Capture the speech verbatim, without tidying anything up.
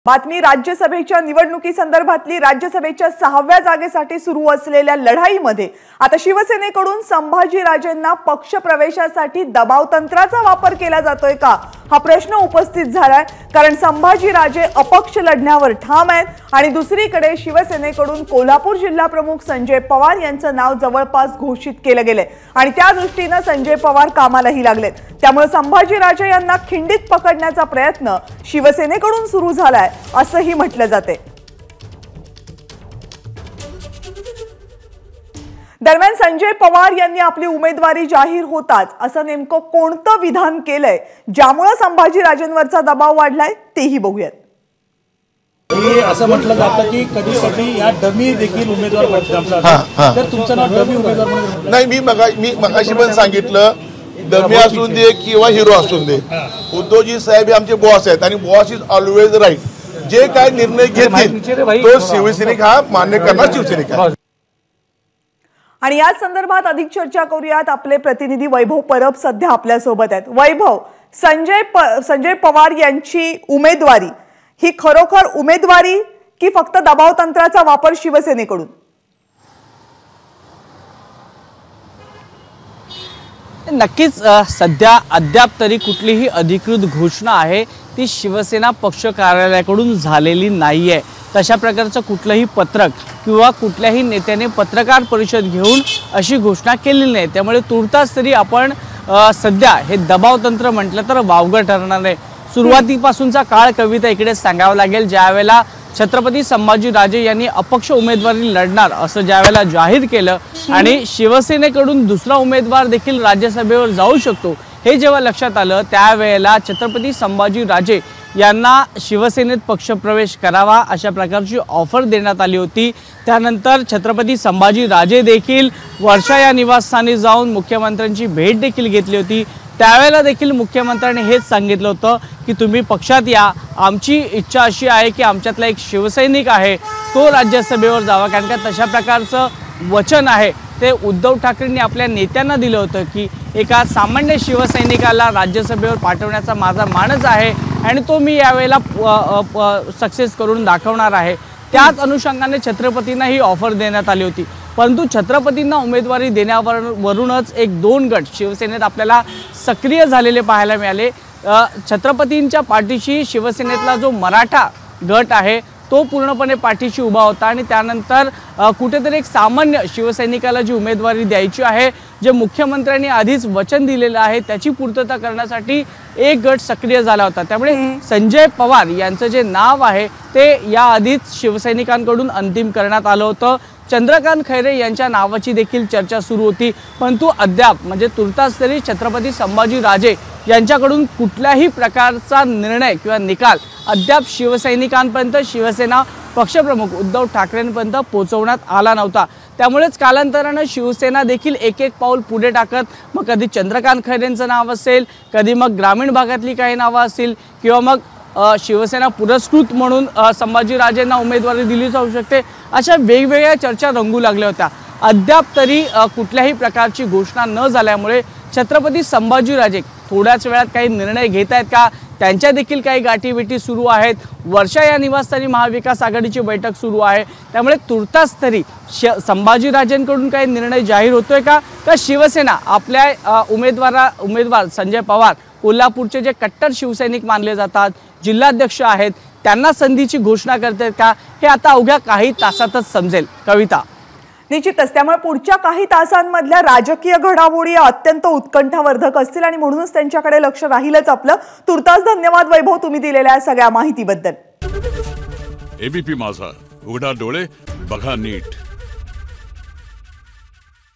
बातमी राज्यसभेच्या निवडणुकीसंदर्भातली राज्यसभेच्या सहाव्या जागेसाठी सुरू असलेल्या लढाईमध्ये आता शिवसेनेकडून संभाजीराजेंना पक्ष प्रवेशासाठी दबाव तंत्राचा वापर केला जातोय का हा प्रश्न उपस्थित झालाय। कारण संभाजीराजे अपक्ष लढण्यावर ठाम आहेत आणि दुसरीकडे शिवसेनेकडून कोल्हापूर जिल्हा प्रमुख संजय पवार यांचं नाव जवळपास घोषित केलं गेलंय आणि त्या दृष्टीने संजय पवार कामालाही लागलेत। त्यामुळे संभाजीराजे यांना खिंडीत पकडण्याचा प्रयत्न शिवसेनेकडून सुरू झालाय असंही म्हटलं जाते। दरम्यान संजय पवार यांनी आपली उमेदवारी जाहीर होताच असं नेमकं कोणतं विधान केलंय ज्यामुळे संभाजीराजेंवरचा दबाव वाढलाय तेही बघूयात। असं म्हटलं जातं की कधी कधी या डमी देखील उमेदवार बनतात, तर तुमचं नाव डमी उमेदवार म्हणून नाही। मी मगा मी मगाशी पण सांगितलं, डमी असून दे किंवा हिरो असून दे, उद्धवजी साहेब हे आमचे बॉस आहेत आणि बॉस इज ऑलवेज राईट। जे काय निर्णय घेतील तो शिवसैनिक हा मान्य करणार शिवसैनिक आहे। आणि या संदर्भात अधिक चर्चा करूयात। आपले प्रतिनिधी वैभव परब सध्या आपल्या सोबत आहेत। वैभव, संजय प, संजय पवार यांची उमेदवारी ही खरोखर उमेदवारी की फक्त दबाव तंत्राचा वापर शिवसेनेकडून? नक्कीच सध्या अद्याप तरी कुठलीही अधिकृत घोषणा आहे ती शिवसेना पक्ष कार्यालयाकडून झालेली नाहीये। तशा प्रकारचं कुठलंही पत्रक किंवा कुठल्याही नेत्याने पत्रकार परिषद घेऊन अशी घोषणा केलेली नाही। त्यामुळे तुर्तास तरी आपण सध्या हे दबाव तंत्र म्हटलं तर वावगं ठरणार नाही। सुरुवातीपासूनचा काळ कविता इकडे सांगावं लागेल। ज्यावेळेला छत्रपती संभाजीराजे यांनी अपक्ष उमेदवारी लढणार असं ज्यावेळेला जाहीर केलं आणि शिवसेनेकडून दुसरा उमेदवार देखील राज्यसभेवर जाऊ शकतो हे जेव्हा लक्षात आलं, त्यावेळेला छत्रपती संभाजीराजे यांना शिवसेनेत पक्षप्रवेश करावा अशा प्रकारची ऑफर देण्यात आली होती। त्यानंतर छत्रपती संभाजीराजे देखील वर्षा या निवासस्थानी जाऊन मुख्यमंत्र्यांची भेट देखील घेतली होती। त्यावेळेला देखील मुख्यमंत्र्यांनी हेच सांगितलं होतं की तुम्ही पक्षात या, आमची इच्छा अशी आहे की आमच्यातला एक शिवसैनिक आहे तो राज्यसभेवर जावा। कारण का तशा प्रकारचं वचन आहे ते उद्धव ठाकरेंनी आपल्या नेत्यांना दिलं होतं की एका सामान्य शिवसैनिकाला राज्यसभेवर पाठवण्याचा माझा मानस आहे आणि तो मी यावेळेला सक्सेस करून दाखवणार आहे। त्याच अनुषंगाने छत्रपतींना ही ऑफर देण्यात आली होती, परंतु छत्रपतींना उमेदवारी देण्यावरूनच एक दोन गट शिवसेनेत आपल्याला सक्रिय झालेले पाहायला मिळाले। छत्रपतींच्या पाठीशी शिवसेनेतला जो मराठा गट आहे तो पूर्णपणे पाठीशी उभा होता आणि त्यानंतर कुठेतरी एक सामान्य शिवसैनिकाला जी उमेदवारी द्यायची आहे, जे मुख्यमंत्र्यांनी आधीच वचन दिलेलं आहे त्याची पूर्तता करण्यासाठी एक गट सक्रिय झाला होता। त्यामुळे संजय पवार यांचं जे नाव आहे ते याआधीच शिवसैनिकांकडून अंतिम करण्यात आलं होतं। चंद्रकांत खैरे यांच्या नावाची देखील चर्चा सुरू होती, परंतु अद्याप म्हणजे तुर्तास तरी छत्रपती संभाजीराजे यांच्याकडून कुठल्याही प्रकारचा निर्णय किंवा निकाल अद्याप शिवसैनिकांपर्यंत, शिवसेना पक्षप्रमुख उद्धव ठाकरेंपर्यंत पोहोचवण्यात आला नव्हता। त्यामुळेच कालांतराने शिवसेना देखील एक एक पाऊल पुढे टाकत मग कधी चंद्रकांत खैरेंचं नाव असेल, कधी मग ग्रामीण भागातली काही नावं असतील किंवा मग शिवसेना पुरस्कृत म्हणून संभाजीराजेंना उमेदवारी दिली जाऊ शकते, अशा वेगवेगळ्या चर्चा रंगू लागल्या होत्या। अद्याप तरी कुठल्याही प्रकारची घोषणा न झाल्यामुळे छत्रपती संभाजीराजे थोड्याच वेळात काही निर्णय घेत आहेत का, त्यांच्या देखील काही गाठीभेटी सुरू आहेत। वर्षा या निवासस्थानी महाविकास आघाडीची बैठक सुरू आहे। त्यामुळे तुर्तास तरी संभाजीराजेंकडून काही निर्णय जाहीर होतोय का का शिवसेना आपल्या उमेदवारा उमेदवार संजय पवार कोल्हापूरचे जे कट्टर शिवसैनिक मानले जातात, जिल्हाध्यक्ष आहेत, त्यांना संधीची घोषणा करतात का, हे आता अवघ्या काही तासातच समजेल। कविता, निश्चितच त्यामुळे पुढच्या काही तासांमधल्या राजकीय घडामोडी अत्यंत उत्कंठावर्धक असतील आणि म्हणूनच त्यांच्याकडे लक्ष राहीलच आपलं। तुर्तास धन्यवाद वैभव, तुम्ही दिलेल्या सगळ्या माहितीबद्दल। एबीपी माझा, उघडा डोळे बघा नीट।